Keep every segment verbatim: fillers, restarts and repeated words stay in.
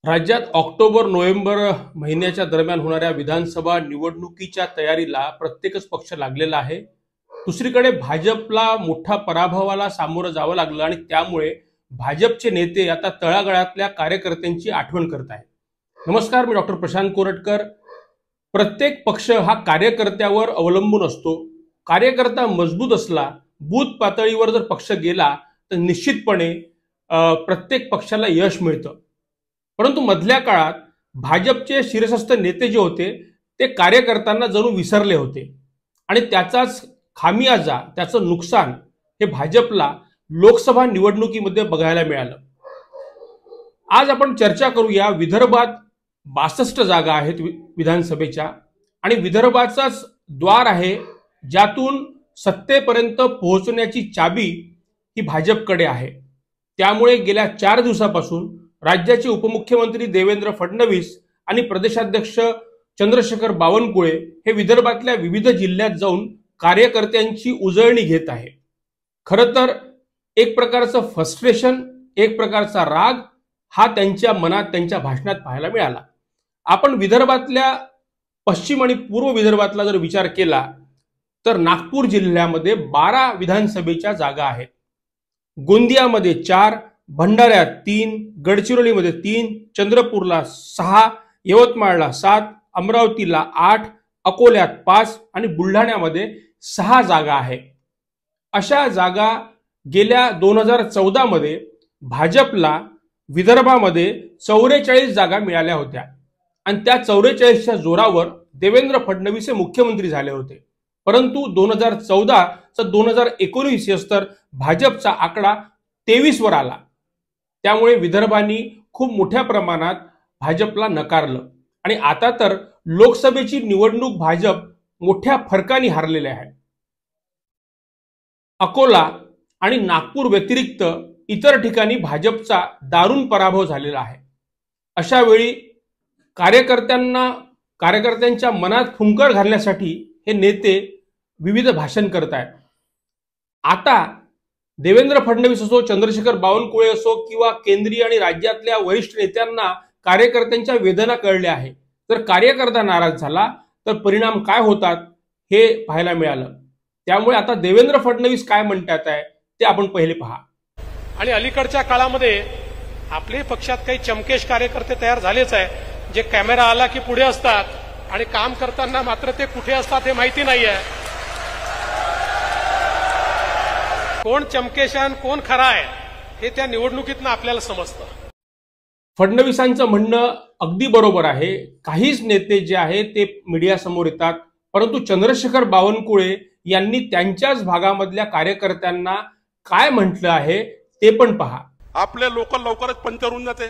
राज्यात October November महिन्याच्या दरम्यान होणाऱ्या विधानसभा निवडणुकीच्या तयारीला प्रत्येकच पक्ष लागलेला आहे। दुसरीकडे भाजपला मोठा पराभवाला सामोरं जावं लागलं आणि त्यामुळे भाजपचे नेते आता तळागाळातल्या कार्यकर्त्यांची आठवण करत आहेत। नमस्कार, मी डॉक्टर प्रशांत कोरटकर। प्रत्येक पक्ष हा कार्यकर्त्यावर अवलंबून असतो। कार्यकर्ता मजबूत असला, बूथ पातळीवर जर पक्ष गेला तर निश्चितपणे प्रत्येक पक्षाला यश मिळतं। परंतु मधल्या काळात भाजपचे शिरसस्थ नेते जे होते ते कार्यकर्त्यांना जणू विसरले होते आणि त्याचाच खामियाजा, त्याचं नुकसान हे भाजपला लोकसभा निवडणुकीमध्ये बघायला मिळालं। आज आपण चर्चा करूया। विदर्भात बासष्ट जागा आहेत विधानसभेच्या आणि विदर्भाचाच द्वार आहे ज्यातून सत्तेपर्यंत पोहोचण्याची चाबी ही भाजपकडे आहे। त्यामुळे गेल्या चार दिवसापासून राज्याचे उपमुख्यमंत्री देवेंद्र फडणवीस आणि प्रदेशाध्यक्ष चंद्रशेखर बावनकुळे हे विदर्भातल्या विविध जिल्ह्यात जाऊन कार्यकर्त्यांची उजळणी घेत आहे। खरं तर एक प्रकारचं फ्रस्ट्रेशन, एक प्रकारचा राग हा त्यांच्या मनात, त्यांच्या भाषणात पाहायला मिळाला। आपण विदर्भातल्या पश्चिम आणि पूर्व विदर्भातला जर विचार केला तर नागपूर जिल्ह्यामध्ये बारा विधानसभेच्या जागा आहेत। गोंदियामध्ये चार, भंडाऱ्यात तीन, गडचिरोलीमध्ये तीन, चंद्रपूरला सहा, यवतमाळला सात, अमरावतीला आठ, अकोल्यात पाच आणि बुलढाण्यामध्ये सहा जागा आहे। अशा जागा गेल्या दोन हजार चौदा मध्ये भाजपला विदर्भामध्ये चौवेचाळीस जागा मिळाल्या होत्या आणि त्या चौवेचाळीसच्या जोरावर देवेंद्र फडणवीस हे मुख्यमंत्री झाले होते। परंतु दोन हजार चौदा चा दोन हजार एकोणीस तर भाजपचा आकडा तेवीस वर आला। त्यामुळे विदर्भांनी खूप मोठ्या प्रमाणात भाजपला नकारलं आणि आता तर लोकसभेची निवडणूक भाजप मोठ्या फरकाने हारलेले आहे। अकोला आणि नागपूर व्यतिरिक्त इतर ठिकाणी भाजपचा दारुण पराभव झालेला आहे। अशा वेळी कार्यकर्त्यांना कार्यकर्त्यांच्या मनात फुंकर घालण्यासाठी हे नेते विविध भाषण करत आहेत। आता देवेंद्र फडणवीस असो, चंद्रशेखर बावनकुळे असो किंवा केंद्रीय आणि राज्यातल्या वरिष्ठ नेत्यांना कार्यकर्त्यांच्या वेदना कळल्या आहे। जर कार्यकर्ता नाराज झाला तर परिणाम काय होतात हे पाहायला मिळालं। त्यामुळे आता देवेंद्र फडणवीस काय म्हणतात आहे ते आपण पहिले पहा। आणि अलीकडच्या काळामध्ये आपले पक्षात काही चमकेश कार्यकर्ते तयार झालेच आहे, जे कॅमेरा आला की पुढे असतात आणि काम करताना मात्र ते कुठे असतात हे माहिती नाहीये। कोण चमकेशान कोण खरा आहे हे त्या निवडणुकीतनं आपल्याला समजतं। फडणवीसांचं म्हणणं अगदी बरोबर आहे। काहीच नेते जे आहेत ते मीडिया समोर येतात, परंतु चंद्रशेखर बावनकुळे यांनी त्यांच्याच भागामधल्या कार्यकर्त्यांना काय म्हटलं आहे ते पण पहा। आपले लोक लवकरच पंचर होऊन जाते,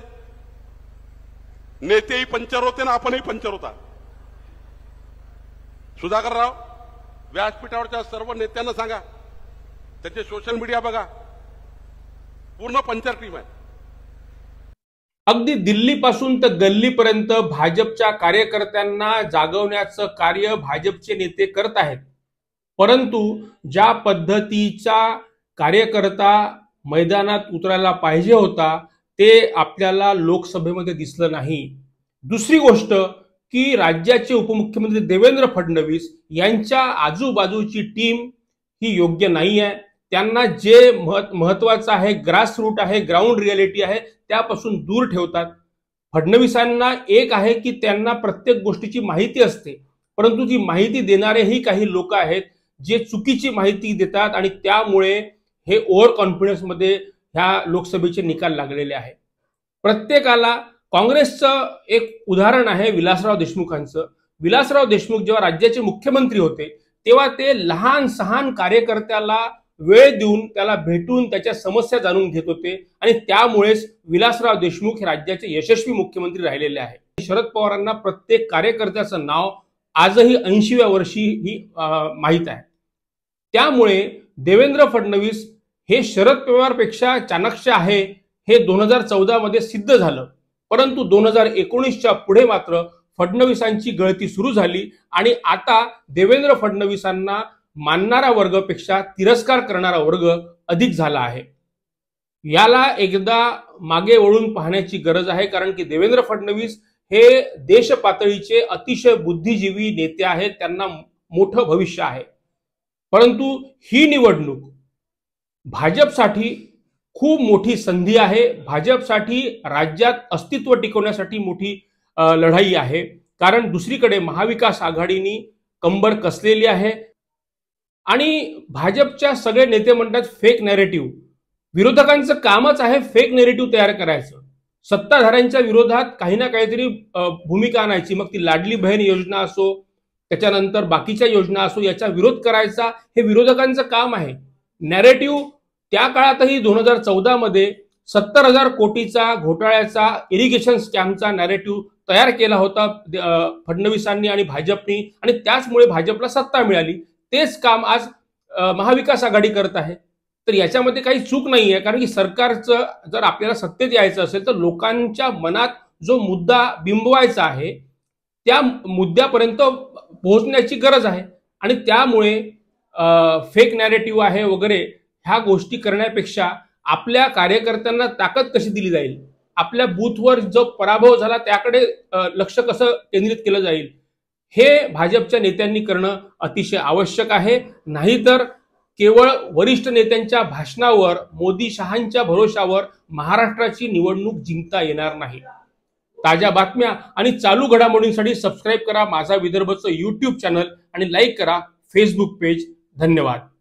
नेतेही पंचर होते ना आपणही पंचर होता। सुधाकरराव, व्यासपीठावरच्या सर्व नेत्यांना सांगा, त्याचे सोशल मीडिया बघा, पूर्ण पंचर टीम आहे। अगदी दिल्लीपासून तर गल्लीपर्यंत भाजपच्या कार्यकर्त्यांना जागवण्याचं कार्य भाजपचे नेते करत आहेत। परंतु ज्या पद्धतीचा कार्यकर्ता मैदानात उतरायला पाहिजे होता ते आपल्याला लोकसभेमध्ये दिसलं नाही। दुसरी गोष्ट की राज्याचे उपमुख्यमंत्री देवेंद्र फडणवीस यांच्या आजूबाजूची टीम ही योग्य नाही आहे। त्यांना जे महत्वाचं आहे, ग्रास रूट आहे, ग्राउंड रियालिटी आहे, त्यापासून दूर ठेवतात। फडणवीसांना एक आहे की त्यांना प्रत्येक गोष्टीची माहिती असते, परंतु ती माहिती देणारेही काही लोक आहेत जे चुकीची माहिती देतात आणि त्यामुळे हे ओव्हर कॉन्फिडन्स मध्ये ह्या लोकसभेचे निकाल लागलेले आहे। प्रत्येकाला काँग्रेसचं एक उदाहरण आहे विलासराव देशमुखांचं। विलासराव देशमुख जेव्हा राज्याचे मुख्यमंत्री होते तेव्हा ते लहान सहान कार्यकर्त्याला वेळ देऊन, त्याला भेटून त्याच्या समस्या जाणून घेत होते आणि त्यामुळेच विलासराव देशमुख हे राज्याचे यशस्वी मुख्यमंत्री राहिलेले आहे। शरद पवारांना प्रत्येक कार्यकर्त्याचं नाव आजही ऐंशीव्या वर्षी ही माहीत आहे। त्यामुळे देवेंद्र फडणवीस हे शरद पवारपेक्षा चाणक्य आहे हे दोन हजार चौदा मध्ये सिद्ध झालं, परंतु दोन हजार एकोणीसच्या पुढे मात्र फडणवीसांची गळती सुरू झाली आणि आता देवेंद्र फडणवीसांना मानणारा वर्गापेक्षा तिरस्कार करणारा वर्ग अधिक झाला आहे। याला एकदा मागे वळून पाहण्याची गरज आहे, कारण की देवेंद्र फडणवीस हे देश पातळीचे अतिशय बुद्धिजीवी नेते आहेत, त्यांना मोठं भविष्य आहे. परंतु ही निवडणूक भाजपसाठी खूप मोठी संधी आहे. भाजपसाठी राज्यात अस्तित्व टिकवण्यासाठी मोठी लढाई आहे, कारण दुसरीकडे महाविकास आघाडीनी कंबर कसलेली आहे आणि भाजपच्या सगळे नेते म्हणतात फेक नॅरेटिव्ह. विरोधकांचं कामच आहे फेक नॅरेटिव्ह तयार करायचं, सत्ताधाऱ्यांच्या विरोधात काही ना काहीतरी भूमिका आणायची, मग ती लाडली बहीण योजना असो, त्याच्यानंतर बाकीच्या योजना असो, याचा विरोध करायचा हे विरोधकांचं काम आहे. नॅरेटिव्ह त्या काळातही दोन हजार चौदा मध्ये सत्तर हजार कोटीचा घोटाळ्याचा इरिगेशन स्कॅमचा नॅरेटिव्ह तयार केला होता फडणवीसांनी आणि भाजपनी, आणि त्याचमुळे भाजपला सत्ता मिळाली. तेच काम आज महाविकास आघाडी करत आहे. तर याच्यामध्ये काही चूक नाही आहे, कारण की सरकारचं जर आपल्याला सत्तेत यायचं असेल तर लोकांच्या मनात जो मुद्दा बिंबवायचा आहे त्या मुद्द्यापर्यंत पोहोचण्याची गरज आहे. आणि त्यामुळे फेक नॅरेटिव्ह आहे वगैरे ह्या गोष्टी करण्यापेक्षा आपल्या कार्यकर्त्यांना ताकद कशी दिली जाईल, आपल्या बूथवर जो पराभव झाला त्याकडे लक्ष कसं केंद्रित केलं जाईल, हे भाजपच्या नेत्यांनी करणं अतिशय आवश्यक आहे. नाहीतर केवळ वरिष्ठ नेत्यांच्या भाषणावर, मोदी शहांच्या भरोशावर महाराष्ट्राची निवडणूक जिंकता येणार नाही. ताज्या बातम्या आणि चालू घडामोडींसाठी सबस्क्राईब करा माझा विदर्भचं यूट्यूब चॅनल आणि लाईक करा फेसबुक पेज. धन्यवाद.